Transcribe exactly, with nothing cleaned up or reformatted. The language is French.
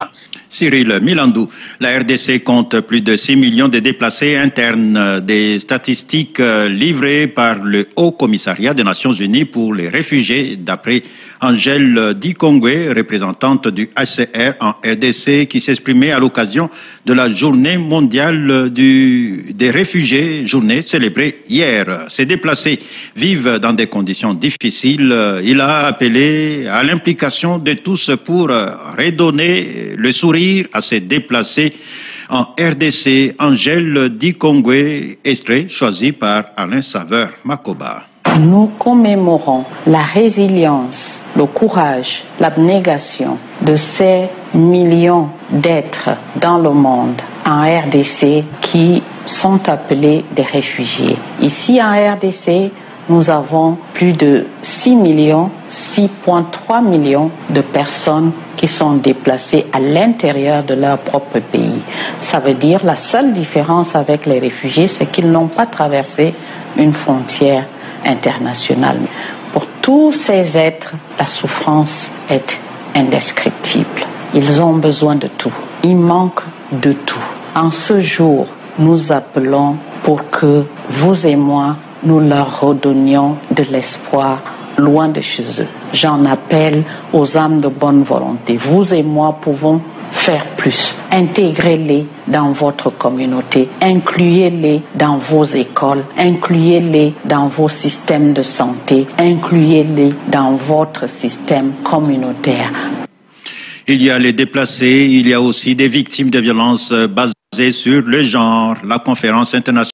Cyril Milandou. La R D C compte plus de six millions de déplacés internes. Des statistiques livrées par le Haut Commissariat des Nations Unies pour les réfugiés, d'après Angèle Dikongwe, représentante du H C R en R D C, qui s'exprimait à l'occasion de la journée mondiale du, des réfugiés, journée célébrée hier. Ces déplacés vivent dans des conditions difficiles. Il a appelé à l'implication de tous pour redonner le sourire à ces déplacés en R D C. Angèle Dikongwe, extrait choisi par Alain Saveur Makoba. Nous commémorons la résilience, le courage, l'abnégation de ces millions d'êtres dans le monde en R D C qui sont appelés des réfugiés. Ici en R D C, nous avons plus de six millions, six virgule trois millions de personnes qui sont déplacées à l'intérieur de leur propre pays. Ça veut dire la seule différence avec les réfugiés, c'est qu'ils n'ont pas traversé une frontière internationale. Pour tous ces êtres, la souffrance est indescriptible. Ils ont besoin de tout. Il manque de tout. En ce jour, nous appelons pour que vous et moi, nous leur redonnions de l'espoir loin de chez eux. J'en appelle aux âmes de bonne volonté. Vous et moi pouvons faire plus. Intégrez-les dans votre communauté, incluez-les dans vos écoles, incluez-les dans vos systèmes de santé, incluez-les dans votre système communautaire. Il y a les déplacés, il y a aussi des victimes de violences basées sur le genre. La conférence internationale